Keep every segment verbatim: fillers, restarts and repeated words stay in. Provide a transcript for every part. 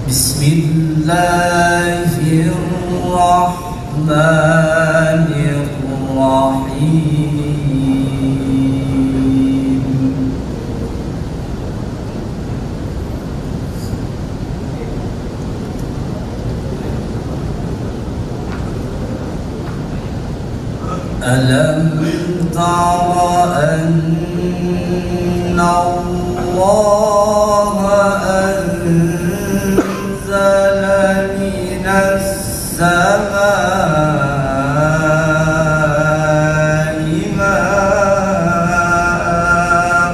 بسم الله الرحمن الرحيم. ألم تر أن الله أنزل من السماء ماء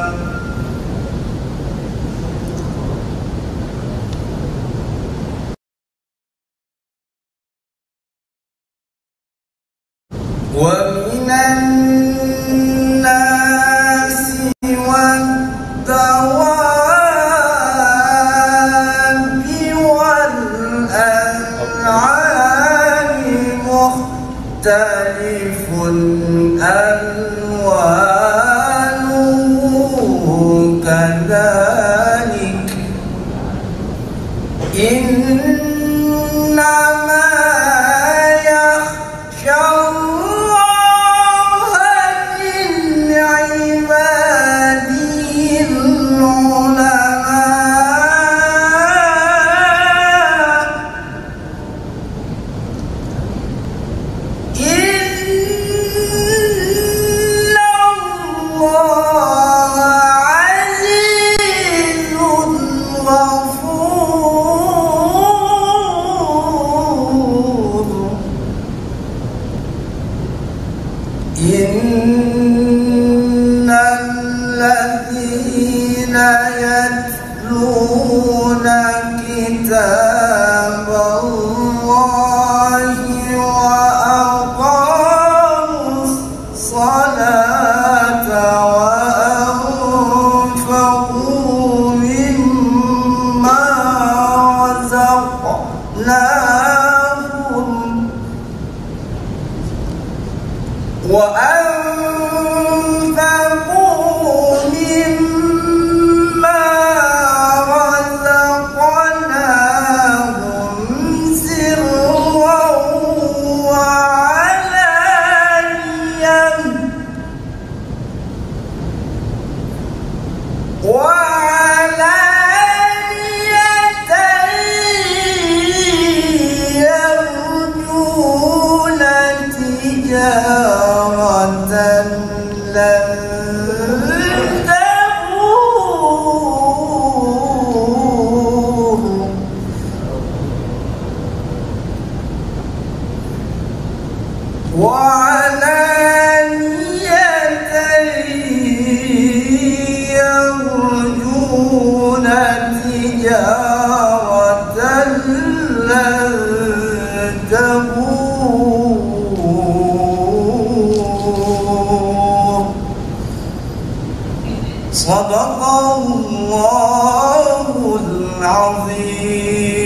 ومن الناس والدواب والأنعام مختلف ألوانه كذلك إنما يخشى الله من عباده العلماء. إن الله عزيز غفور. إن الذين يتلون كتاب الله وأقاموا الصلاة وأنفقوا مما رزقناهم وأنفقوا مما رزقناهم سرا وعلانية وعلانية يرجون تجارة لن تبور. وعلانية يرجون تجارة لن تبور. صدق الله العظيم.